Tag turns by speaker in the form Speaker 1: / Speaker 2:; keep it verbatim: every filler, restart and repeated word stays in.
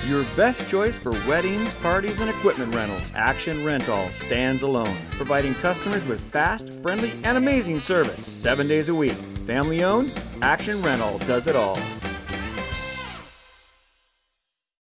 Speaker 1: Your best choice for weddings, parties, and equipment rentals. Action Rental stands alone, providing customers with fast, friendly, and amazing service seven days a week. Family owned, Action Rental does it all.